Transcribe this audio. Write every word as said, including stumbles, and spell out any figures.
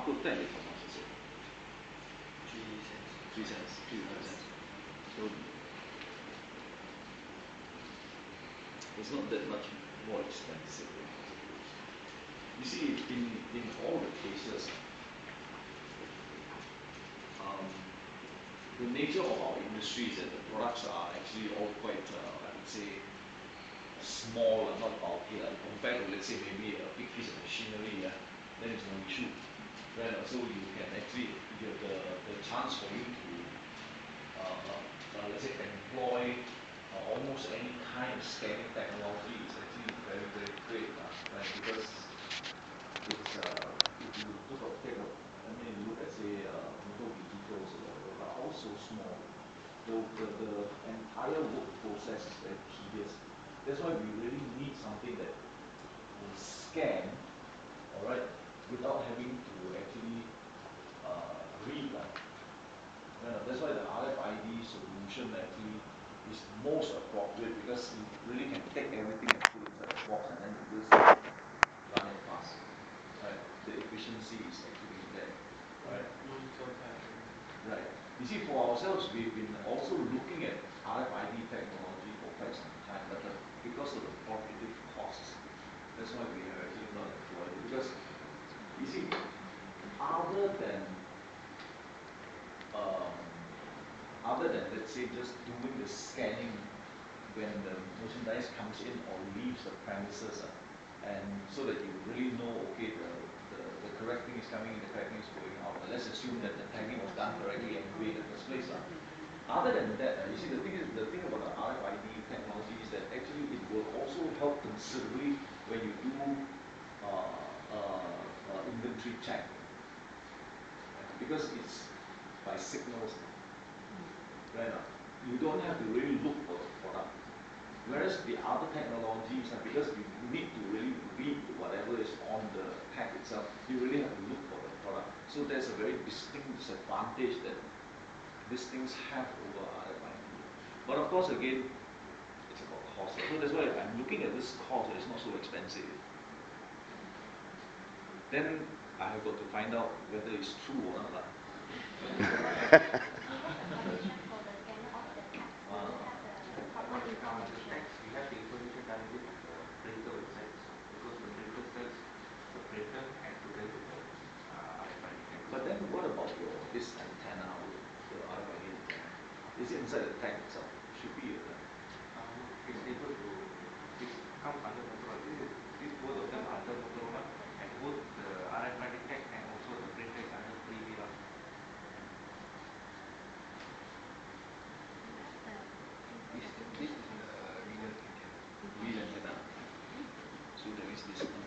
output tag is how much is it? Three cents. Three cents. Three cents. So it's not that much more expensive. You see, in in all the cases, um, the nature of our industry is that the products are actually all quite, uh, I would say, small and not bulky. Like compared to, let's say, maybe a big piece of machinery, yeah, then it's no issue. Right? So you can actually, you have the, the chance for you to, uh, uh, let's say, employ uh, almost any kind of scanning technology is actually very, very great, uh, right? Because it's, uh, if you look at, take a, I mean, look at, say, uh, motor vehicles or whatever, but also small. The, the, the entire work process is very tedious. That's why we really need something that will scan, all right, without having to actually uh, read. Uh. Uh, that's why the R F I D solution actually is most appropriate because it really can take everything and put it inside the box and then you just run it fast. Right? The efficiency is actually there. Right? Right. You see, for ourselves, we've been also looking at R F I D technology for quite some time, but the, because of the prohibitive costs, that's why we have actually not employed it. Because, you see, other than, um, other than, let's say, just doing the scanning when the merchandise comes in or leaves the premises, uh, and so that you really know, okay, the, the, the correct thing is coming in, the correct thing is going out. But let's assume that the tagging was done correctly anyway in the first place. Uh. Other than that, uh, you see, the thing is, the thing about the R F I D technology is that actually it will also help considerably when you do uh, uh, uh, inventory check, because it's by signals, right? Uh, you don't have to really look for the product. Whereas the other technologies, uh, because you need to really read whatever is on the tag itself, you really have to look for the product. So there's a very distinct disadvantage that these things have over R F I D. But of course, again, it's about cost. So that's why I'm looking at this cost, it's not so expensive. Then I have got to find out whether it's true or not. But then what about your this antenna, the R F I D antenna? Is it inside the tag itself? It should be. Uh, um, it's able to, it comes under Motorola. This, this both of them are under Motorola, and both the R F I D tag and also the printer is under three V L A. This, this is the real antenna. real antenna. So that means this.